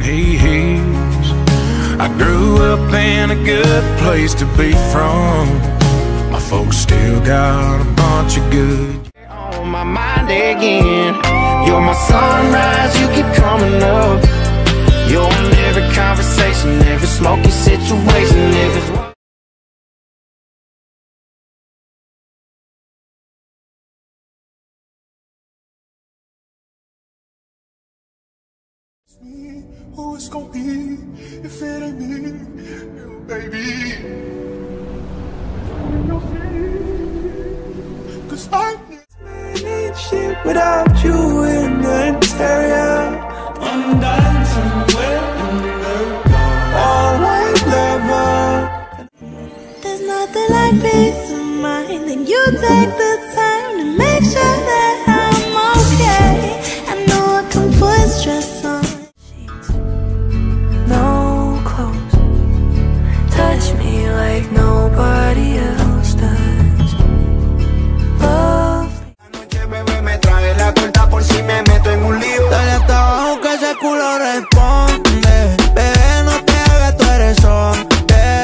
he hears. I grew up in a good place to be from. My folks still got a bunch of good on my mind again. You're my sunrise, you keep coming up. You're in every conversation, every smoky situation, every who it's gonna be if it ain't me, baby. Cause I need shit without you in the interior. I'm dying somewhere in the dark. All white leather. There's nothing like peace of mind. Then you take the time to make sure that I'm okay. I know I can put stress on. No clothes, touch me like nobody else does. Love. Anoche bebé me trae la cuenta por si me meto en un lío. Dale hasta abajo que ese culo responde. Bebé, no te hagas, tú eres hombre.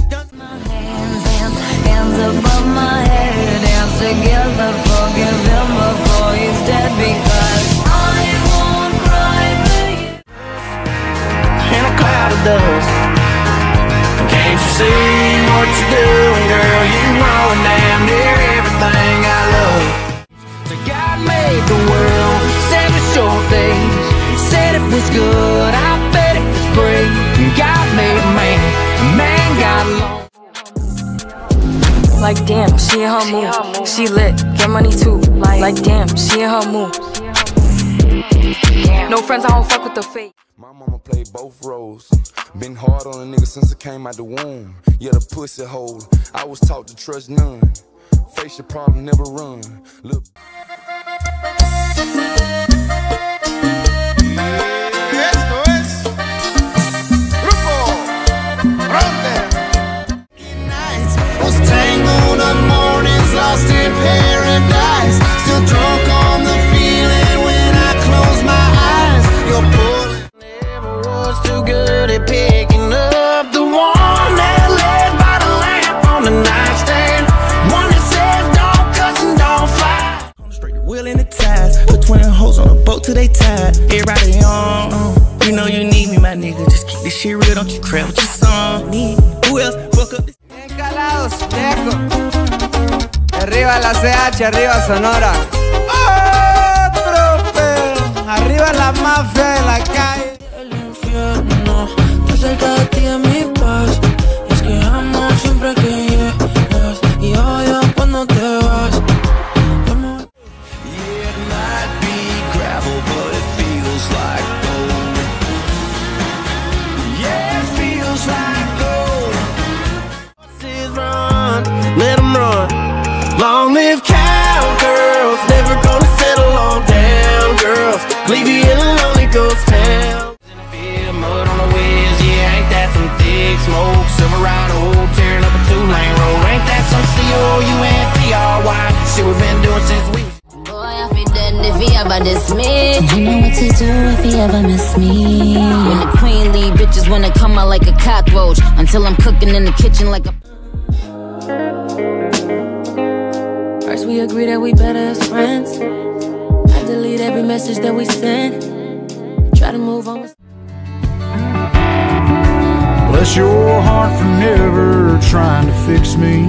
Hands above my head, dance together, forgive him before he's dead. Because I won't cry for you. in a cloud of dust. Can't you see what you're doing, girl? You know damn near everything I love. So God made the world, 7 short days. Said it was good, I bet it was great. God made man, man got along. Like damn, she in her mood. She lit, get money too. Like damn, she in her mood. No friends, I don't fuck with the fake. My mama played both roles. Been hard on a nigga since I came out the womb. Yeah, the pussy hole. I was taught to trust none. Face your problem, never run. Look. Was tangled up mornings, lost in paradise. Still drunk on the feeling when I close my eyes. You're pulling. Never was too good at picking up the one that lays by the lamp on the nightstand. One that says don't cuss and don't fight. On the straight, the wheel in the ties. Put 20 hoes on a boat till they tied. Everybody on. You know you need me, my nigga. Just keep this shit real, don't you crap with your song. Who else fuck up this? Calados, viejo. Arriba la CH, arriba Sonora. Otro pedo. Arriba la mafia de la calle. El infierno, tú cerca de ti es mi paz. Es que amo siempre que llegas y odio cuando te vas. Yeah, it might be gravel, but it feels like gold. Yeah, it feels like gold. Run, let them run. Long live cowgirls, never gonna settle on down girls. Leave you in a lonely ghost town. Mud on the wheels, yeah, ain't that some thick smoke? Silverado, tearing up a 2-lane road. Ain't that some C-O-U-N-T-R-Y? Shit we've been doing since we. Boy, I feel dead if he ever diss me. You know what to do if he ever miss me. When the queenly bitches wanna come out like a cockroach, until I'm cooking in the kitchen like a. First we agree that we better as friends. I delete every message that we send. Try to move on with. Bless your heart for never trying to fix me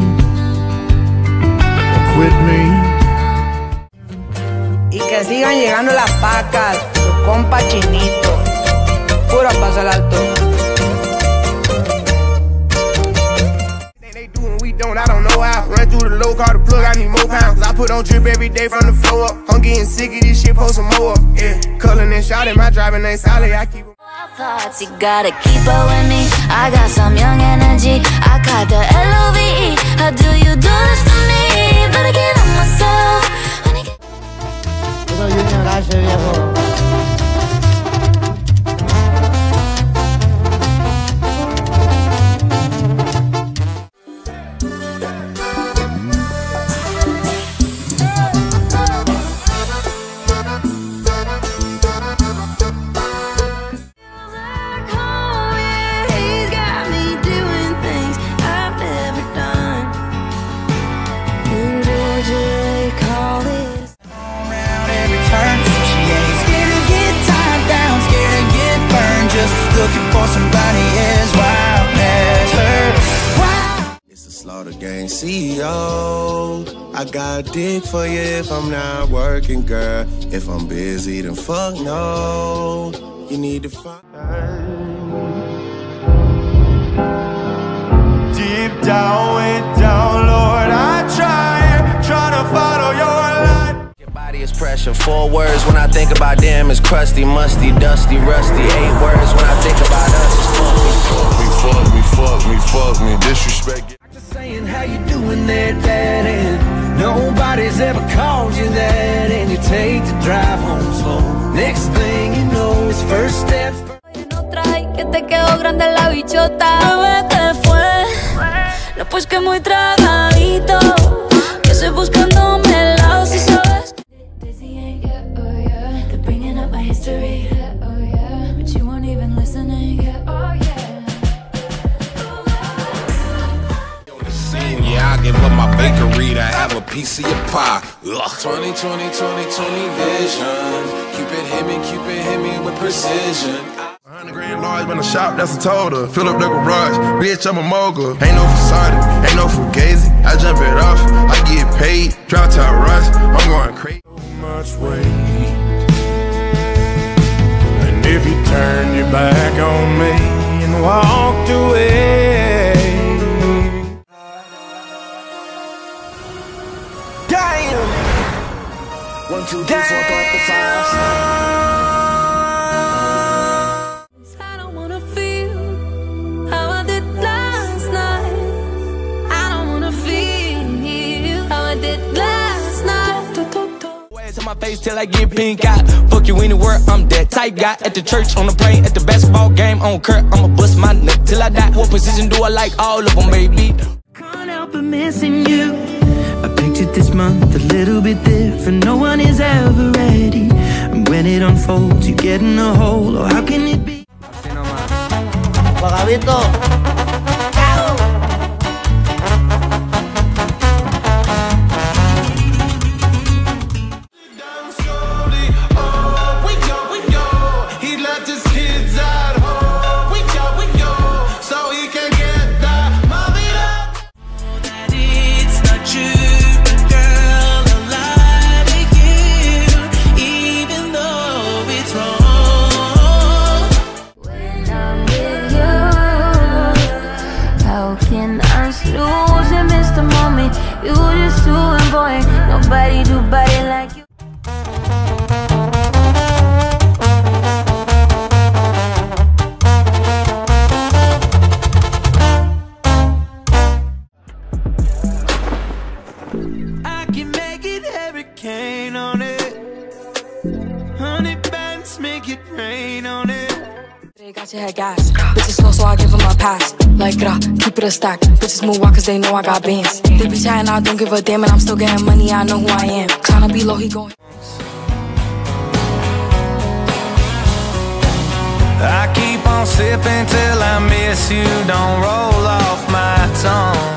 or quit me. Y que sigan llegando las pacas. Tu compa Chinito. Puro paso al alto. They doing, we don't, I don't know how. Run through the low car, the plug, I need more pounds. I put on drip every day from the floor up. I'm getting sick of this shit, post some more up. Yeah, cullin' and shouting, my driving ain't solid, I keep Thoughts, you gotta keep up with me. I got some young energy. I got the L-O-V-E. How do you do this to me? Better get on myself. When I get... Gang CEO. I got a dick for you if I'm not working, girl. If I'm busy, then fuck no. You need to find. Deep down, way down, Lord, I try to follow your light. Your body is pressure. 4 words when I think about them is crusty, musty, dusty, rusty. 8 words when I think about us is fuck me. Fuck me, fuck me, fuck me, disrespect. Just saying how you doing there, Dad, and nobody's ever called you that, and you take the drive home slow. Next thing you know, it's first steps. Que te quedó grande la bichota. Bebé, te fue. No, pues que muy tragadito. Que estoy buscándome el lado, si sabes. They're bringing up my history. But you weren't even listening. Yeah, I give up my bakery to have a piece of your pie. 20, 20, 20, 20 vision. Cupid hit me with precision. 100 grand large when I shop, that's a total. Fill up the garage, bitch, I'm a mogul. Ain't no facade, ain't no fugazi. I jump it off, I get paid. Drop top rush, I'm going crazy. So much weight. And if you turned your back on me and walked away. Damn! 1, 2, 3, 4, 5. To my face till I get pink eye. Fuck you anywhere, I'm that type guy. At the church, on the plane, at the basketball game, on Kurt, I'ma bust my nut till I die. What position do I like? All of them, baby. Can't help but missing you. I pictured this month a little bit different. No one is ever ready. And when it unfolds, you get in a hole. Or how can it be? You just doing, boy. Nobody do body like you. I can make it hurricane on it. 100 bands make it rain on it. They got your head gas. Bitches slow, so I give them a pass. Like, keep it a stack. Bitches move walk cause they know I got bands. They be chatting, I don't give a damn, and I'm still getting money, I know who I am. Tryna be low, he going. I keep on sipping till I miss you. Don't roll off my tongue.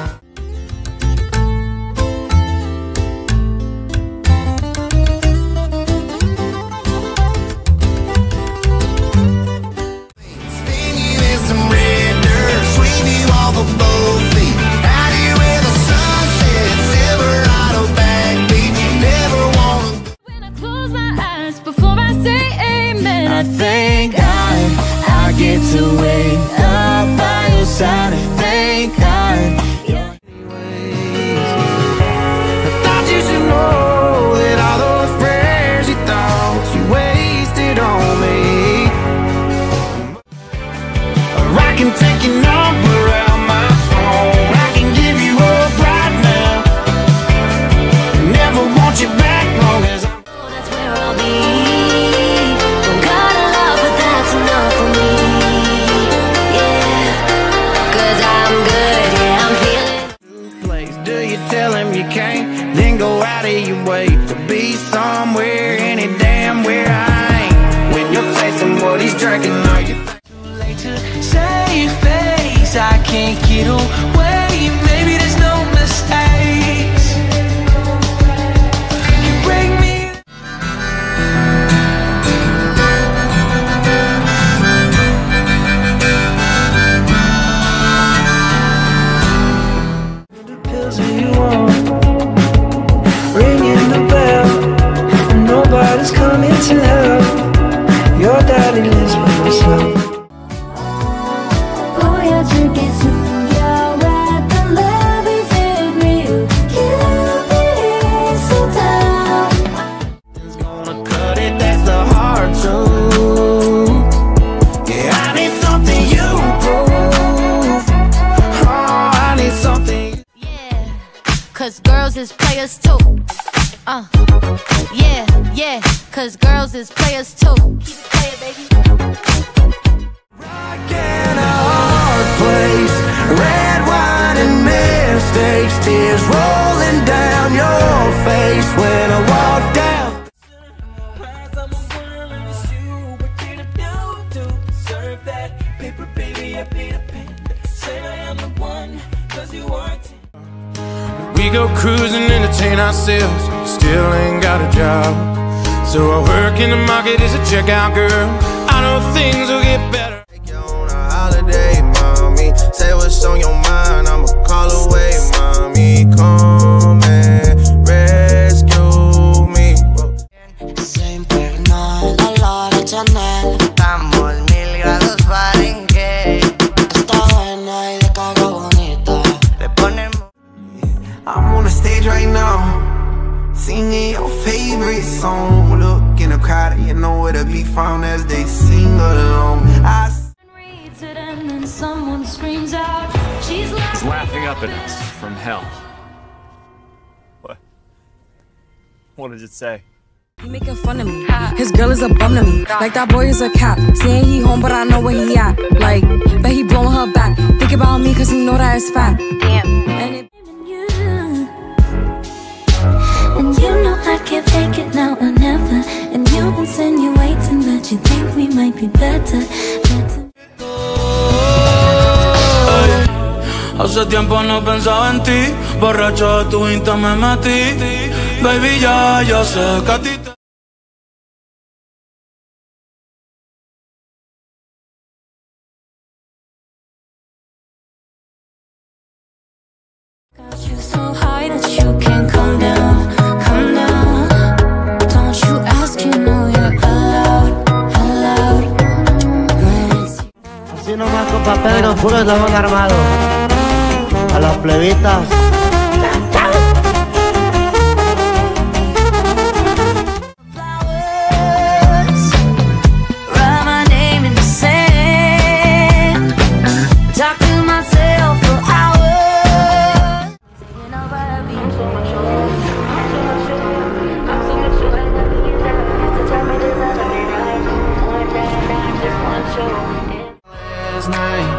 Thank God I get to wake up by your side. Thank God. I thought you should know that all those prayers you thought you wasted on me. Or I can take your number out my phone. I can give you up right now. Never want you back long as I'm. That's where I'll be. Tell him you can't, then go out of your way to be somewhere, any damn where I ain't. When you're tasting what he's drinking, are you too late to save face? I can't get away, maybe there's no mistakes. You break me. 보여줄게 숨겨왔던 love is real. Keep it so down. It's gonna cut it, that's the hard truth. Yeah, I need something you prove. Oh, I need something. Yeah, cause girls is players too. Yeah, yeah, cause girls is players too. Keep it playing, baby. Rock in a hard place, red wine and mistakes, tears rolling down your face when I walk down. We go cruising, entertain ourselves, still ain't got a job. So I work in the market as a checkout girl. I know things will get better. Take you on a holiday, mommy. Say what's on your mind, I'ma call away, mommy. Come and rescue me. Same Pernal, olor a Chanel. Estamos 1000 grados Fahrenheit. Está buena y de caga bonita. Le ponemos. I'm on the stage right now, singing your favorite song. Look in the crowd, you know where to be found as they sing along. Reads it and then someone screams out, she's Laughing up at us from hell. What? What does it say? He making fun of me. His girl is a bum to me. Like that boy is a cap. Saying he home, but I know where he at. Like, bet he blowing her back. Think about me, cause he know that it's fat. Damn. And it And you know I can't fake it now or never. And you insinuating that you think we might be better. Hace tiempo no pensaba en ti, borracho de tu Insta me metí. Baby, ya sé que a ti te... Got you so high that you can't come down, come down. Don't you ask, you know you're allowed, allowed. Así nomás, compa Pedro, puro eslabón armado. A las plebitas. Write my name in the sand. Talk to myself for hours. Saying over a beat. I'm so much older. I'm so much older. I'm so much older. It's the time it is out of me right. One night, I just want you. Last night,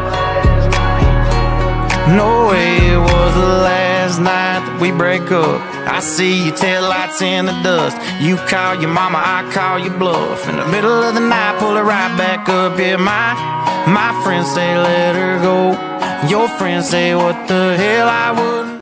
no way it was the last night that we break up. I see your taillights in the dust. You call your mama, I call your bluff. In the middle of the night, pull it right back up. Yeah, my friends say let her go. Your friends say what the hell I wouldn't.